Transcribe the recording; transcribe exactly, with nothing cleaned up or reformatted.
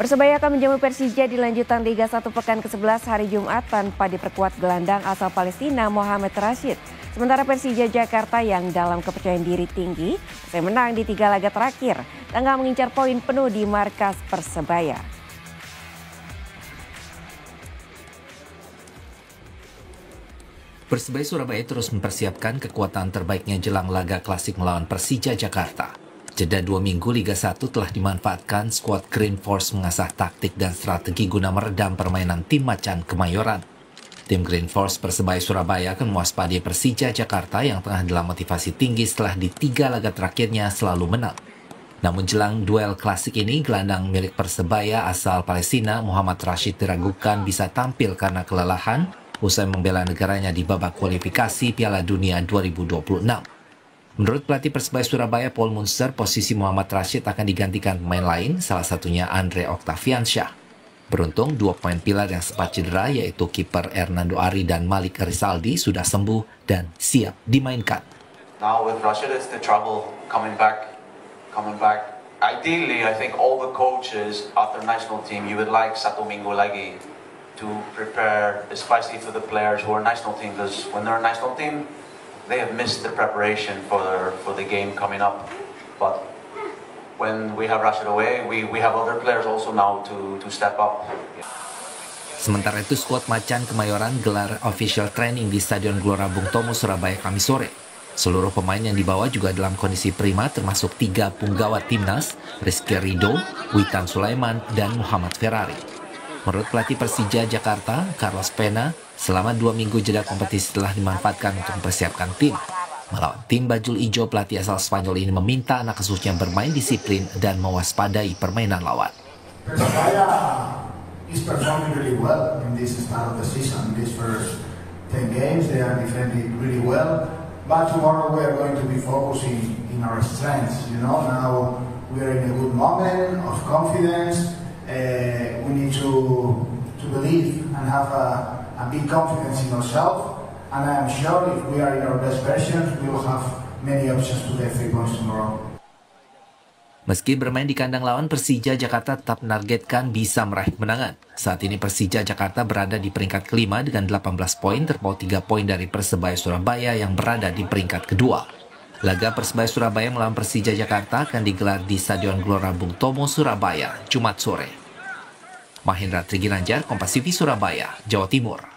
Persebaya akan menjamu Persija di lanjutan Liga satu pekan ke sebelas hari Jumat tanpa diperkuat gelandang asal Palestina Mohamed Rashid. Sementara Persija Jakarta yang dalam kepercayaan diri tinggi, usai menang di tiga laga terakhir, tengah mengincar poin penuh di markas Persebaya. Persebaya Surabaya terus mempersiapkan kekuatan terbaiknya jelang laga klasik melawan Persija Jakarta. Jeda dua minggu Liga satu telah dimanfaatkan skuad Green Force mengasah taktik dan strategi guna meredam permainan tim macan Kemayoran. Tim Green Force Persebaya Surabaya akan mewaspadai Persija Jakarta yang tengah dalam motivasi tinggi setelah di tiga laga terakhirnya selalu menang. Namun jelang duel klasik ini, gelandang milik Persebaya asal Palestina Mohamed Rashid diragukan bisa tampil karena kelelahan usai membela negaranya di babak kualifikasi Piala Dunia dua ribu dua puluh enam. Menurut pelatih Persebaya Surabaya Paul Munster, posisi Mohamed Rashid akan digantikan pemain lain, salah satunya Andre Octaviansyah. Beruntung, dua pemain pilar yang sempat cedera yaitu kiper Hernando Ari dan Malik Rizaldi sudah sembuh dan siap dimainkan. Now with Rashid, it's the trouble coming back, coming back. Ideally, I think all the coaches after national team, you would like satu minggu lagi to prepare, especially for the players who are national team, because when they're a national team, they have missed the preparation for the, for the game coming up. But when we have Rashid away, we, we have other players also now to, to step up. Sementara itu, skuad macan Kemayoran gelar official training di Stadion Gelora Bung Tomo, Surabaya, Kamis sore. Seluruh pemain yang dibawa juga dalam kondisi prima, termasuk tiga punggawa timnas, Rizky Ridho, Witan Sulaiman, dan Muhammad Ferrari. Menurut pelatih Persija Jakarta, Carlos Pena, selama dua minggu jeda kompetisi telah dimanfaatkan untuk mempersiapkan tim. Melawan tim bajul ijo, pelatih asal Spanyol ini meminta anak asuhnya bermain disiplin dan mewaspadai permainan lawan. Persebaya is performing really well in this start of the season. These first ten games, they are defending really well. But tomorrow we are going to be focusing in our strengths. You know, now we are in a good moment of confidence. Uh, we need to to believe and have a, a big confidence in ourselves, and I am sure if we are in our best version, we will have many options to get three points tomorrow. Meski bermain di kandang lawan, Persija Jakarta tetap menargetkan bisa meraih kemenangan. Saat ini Persija Jakarta berada di peringkat kelima dengan delapan belas poin, terpaut tiga poin dari Persebaya Surabaya yang berada di peringkat kedua. Laga Persebaya Surabaya melawan Persija Jakarta akan digelar di Stadion Gelora Bung Tomo, Surabaya, Jumat sore. Mahendra Triginanjar, Kompas T V, Surabaya, Jawa Timur.